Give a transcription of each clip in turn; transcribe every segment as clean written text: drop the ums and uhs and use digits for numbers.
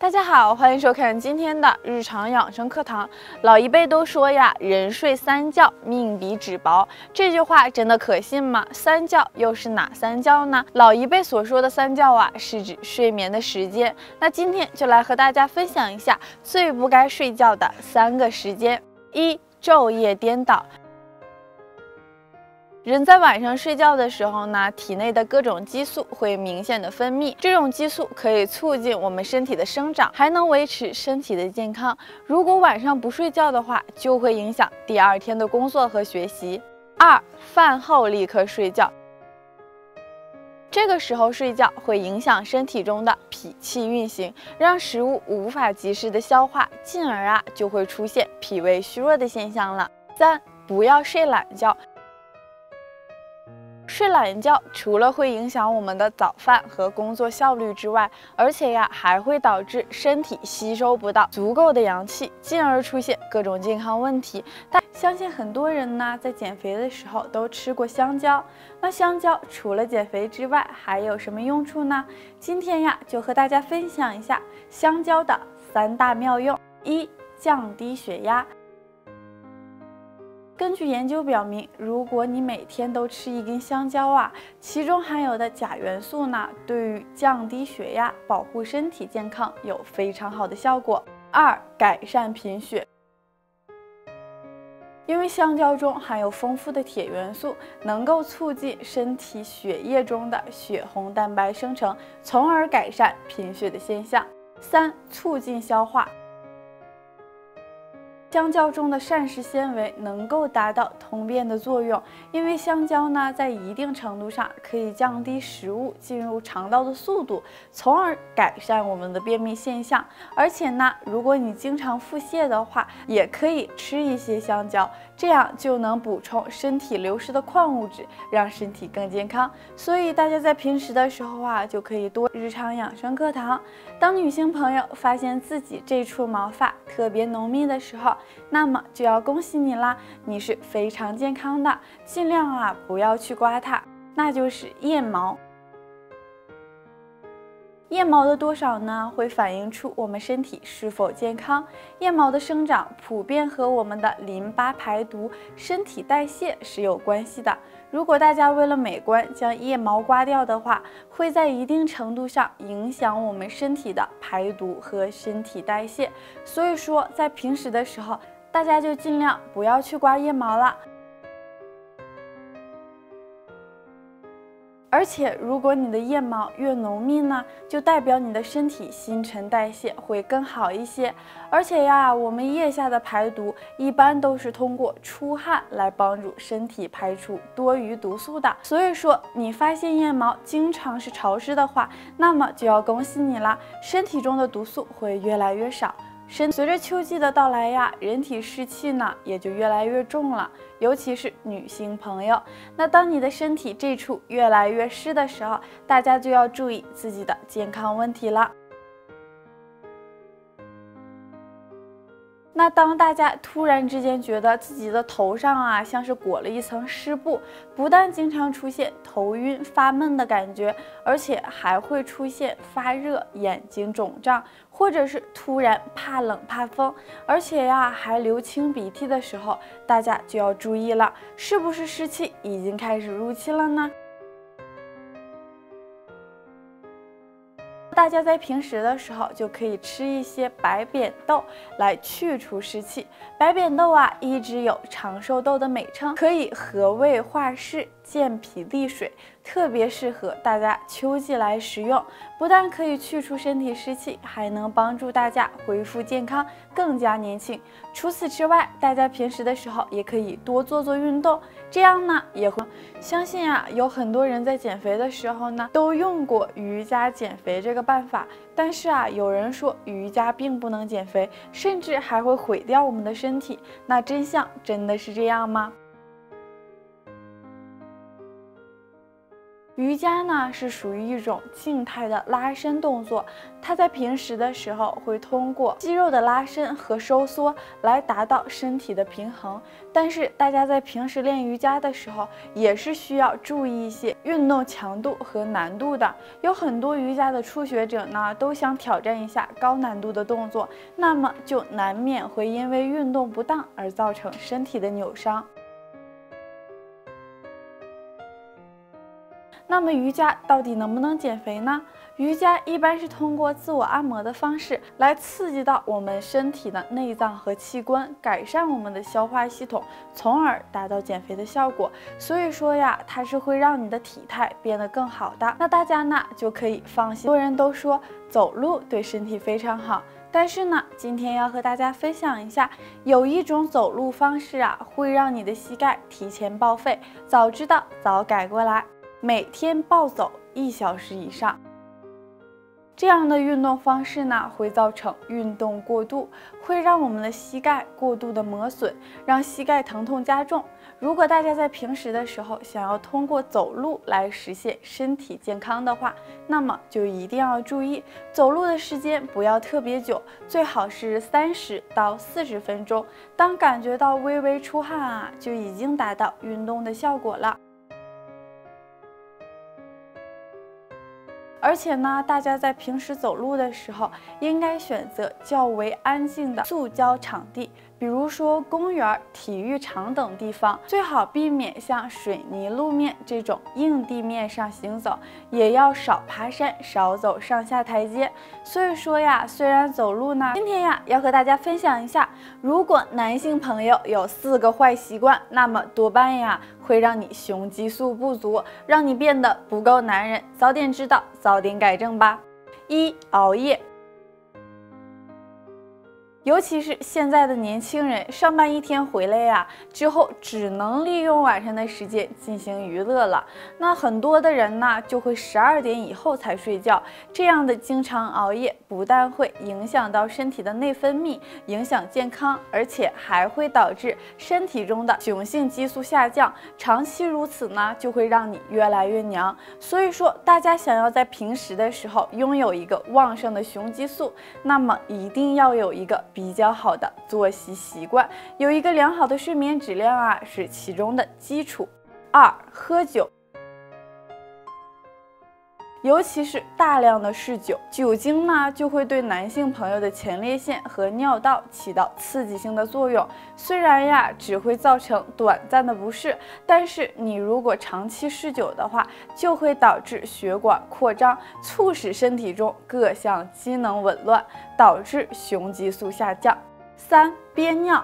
大家好，欢迎收看今天的日常养生课堂。老一辈都说呀，人睡三觉，命比纸薄。这句话真的可信吗？三觉又是哪三觉呢？老一辈所说的三觉啊，是指睡眠的时间。那今天就来和大家分享一下最不该睡觉的3个时间。1. 昼夜颠倒。人在晚上睡觉的时候呢，体内的各种激素会明显的分泌，这种激素可以促进我们身体的生长，还能维持身体的健康。如果晚上不睡觉的话，就会影响第2天的工作和学习。2. 饭后立刻睡觉。这个时候睡觉会影响身体中的脾气运行，让食物无法及时的消化，进而就会出现脾胃虚弱的现象了。3. 不要睡懒觉。睡懒觉除了会影响我们的早饭和工作效率之外，而且还会导致身体吸收不到足够的阳气，进而出现各种健康问题。但相信很多人呢在减肥的时候都吃过香蕉，那香蕉除了减肥之外还有什么用处呢？今天就和大家分享一下香蕉的3大妙用。1. 降低血压。根据研究表明，如果你每天都吃1根香蕉其中含有的钾元素呢，对于降低血压、保护身体健康有非常好的效果。2. 改善贫血。因为香蕉中含有丰富的铁元素，能够促进身体血液中的血红蛋白生成，从而改善贫血的现象。3. 促进消化。香蕉中的膳食纤维能够达到通便的作用，因为香蕉呢在一定程度上可以降低食物进入肠道的速度，从而改善我们的便秘现象。而且呢，如果你经常腹泻的话，也可以吃一些香蕉，这样就能补充身体流失的矿物质，让身体更健康。所以大家在平时的时候就可以多日常养生课堂。当女性朋友发现自己这处毛发特别浓密的时候，那么就要恭喜你啦，你是非常健康的，尽量不要去刮它，那就是腋毛。腋毛的多少呢，会反映出我们身体是否健康。腋毛的生长普遍和我们的淋巴排毒、身体代谢是有关系的。如果大家为了美观将腋毛刮掉的话，会在一定程度上影响我们身体的排毒和身体代谢。所以说，在平时的时候，大家就尽量不要去刮腋毛了。而且，如果你的腋毛越浓密呢，就代表你的身体新陈代谢会更好一些。而且我们腋下的排毒一般都是通过出汗来帮助身体排除多余毒素的。所以说，你发现腋毛经常是潮湿的话，那么就要恭喜你啦，身体中的毒素会越来越少。随着秋季的到来人体湿气呢也就越来越重了，尤其是女性朋友。那当你的身体这处越来越湿的时候，大家就要注意自己的健康问题了。那当大家突然之间觉得自己的头上像是裹了一层湿布，不但经常出现头晕发闷的感觉，而且还会出现发热、眼睛肿胀，或者是突然怕冷怕风，而且还流清鼻涕的时候，大家就要注意了，是不是湿气已经开始入侵了呢？大家在平时的时候就可以吃一些白扁豆来去除湿气。白扁豆一直有长寿豆的美称，可以和胃化湿、健脾利水，特别适合大家秋季来食用。不但可以去除身体湿气，还能帮助大家恢复健康，更加年轻。除此之外，大家平时的时候也可以多做运动，这样呢也会相信有很多人在减肥的时候呢都用过瑜伽减肥这个办法，但是有人说瑜伽并不能减肥，甚至还会毁掉我们的身体。那真相真的是这样吗？ 瑜伽呢是属于一种静态的拉伸动作，它在平时的时候会通过肌肉的拉伸和收缩来达到身体的平衡。但是大家在平时练瑜伽的时候，也是需要注意一些运动强度和难度的。有很多瑜伽的初学者呢，都想挑战一下高难度的动作，那么就难免会因为运动不当而造成身体的扭伤。那么瑜伽到底能不能减肥呢？瑜伽一般是通过自我按摩的方式来刺激到我们身体的内脏和器官，改善我们的消化系统，从而达到减肥的效果。所以说呀，它是会让你的体态变得更好的。那大家呢就可以放心。很多人都说走路对身体非常好，但是呢，今天要和大家分享一下，有一种走路方式啊，会让你的膝盖提前报废。早知道早改过来。每天暴走1小时以上，这样的运动方式呢，会造成运动过度，会让我们的膝盖过度的磨损，让膝盖疼痛加重。如果大家在平时的时候想要通过走路来实现身体健康的话，那么就一定要注意走路的时间不要特别久，最好是30到40分钟。当感觉到微微出汗啊，就已经达到运动的效果了。而且呢，大家在平时走路的时候，应该选择较为安静的塑胶场地，比如说公园、体育场等地方，最好避免像水泥路面这种硬地面上行走，也要少爬山，少走上下台阶。所以说呀，虽然走路呢，今天呀要和大家分享一下，如果男性朋友有4个坏习惯，那么多半呀会让你雄激素不足，让你变得不够男人。早点知道，早点改正吧。1. 熬夜。尤其是现在的年轻人，上班一天回来呀，之后只能利用晚上的时间进行娱乐了。那很多的人呢，就会12点以后才睡觉。这样的经常熬夜，不但会影响到身体的内分泌，影响健康，而且还会导致身体中的雄性激素下降。长期如此呢，就会让你越来越娘。所以说，大家想要在平时的时候拥有一个旺盛的雄激素，那么一定要有一个比较好的作息习惯，有一个良好的睡眠质量啊，是其中的基础。2. 喝酒。尤其是大量的嗜酒，酒精呢就会对男性朋友的前列腺和尿道起到刺激性的作用。虽然呀只会造成短暂的不适，但是你如果长期嗜酒的话，就会导致血管扩张，促使身体中各项机能紊乱，导致雄激素下降。3. 憋尿。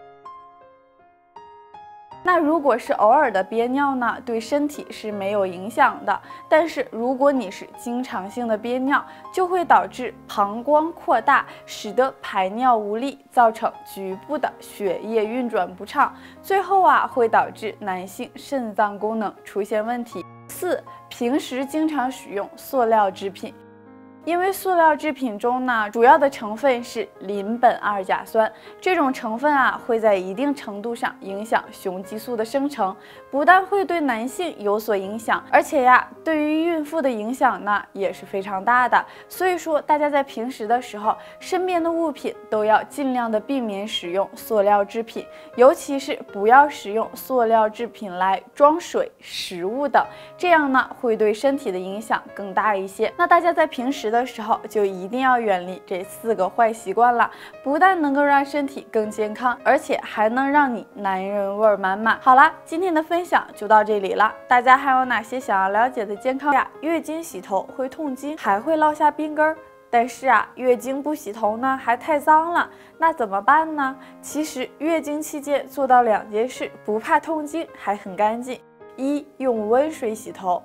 那如果是偶尔的憋尿呢，对身体是没有影响的。但是如果你是经常性的憋尿，就会导致膀胱扩大，使得排尿无力，造成局部的血液运转不畅，最后啊会导致男性肾脏功能出现问题。4. 平时经常使用塑料制品。因为塑料制品中呢，主要的成分是邻苯二甲酸，这种成分啊会在一定程度上影响雄激素的生成，不但会对男性有所影响，而且呀，对于孕妇的影响呢也是非常大的。所以说，大家在平时的时候，身边的物品都要尽量的避免使用塑料制品，尤其是不要使用塑料制品来装水、食物等，这样呢会对身体的影响更大一些。那大家在平时的时候就一定要远离这4个坏习惯了，不但能够让身体更健康，而且还能让你男人味满满。好啦，今天的分享就到这里了，大家还有哪些想要了解的健康呀？月经洗头会痛经，还会落下冰根儿。但是啊，月经不洗头呢，还太脏了，那怎么办呢？其实月经期间做到2件事，不怕痛经，还很干净。1. 用温水洗头。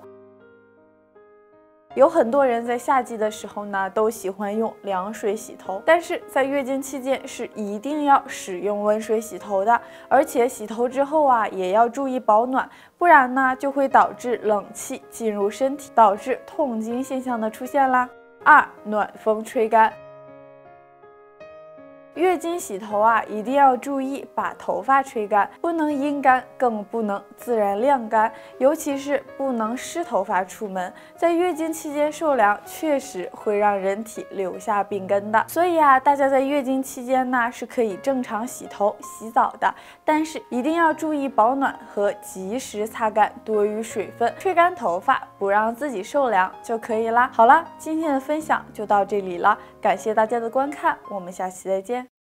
有很多人在夏季的时候呢，都喜欢用凉水洗头，但是在月经期间是一定要使用温水洗头的，而且洗头之后啊，也要注意保暖，不然呢就会导致冷气进入身体，导致痛经现象的出现啦。2. 暖风吹干。 月经洗头啊，一定要注意把头发吹干，不能阴干，更不能自然晾干，尤其是不能湿头发出门。在月经期间受凉，确实会让人体留下病根的。所以啊，大家在月经期间呢是可以正常洗头、洗澡的，但是一定要注意保暖和及时擦干多余水分，吹干头发，不让自己受凉就可以啦。好啦，今天的分享就到这里了，感谢大家的观看，我们下期再见。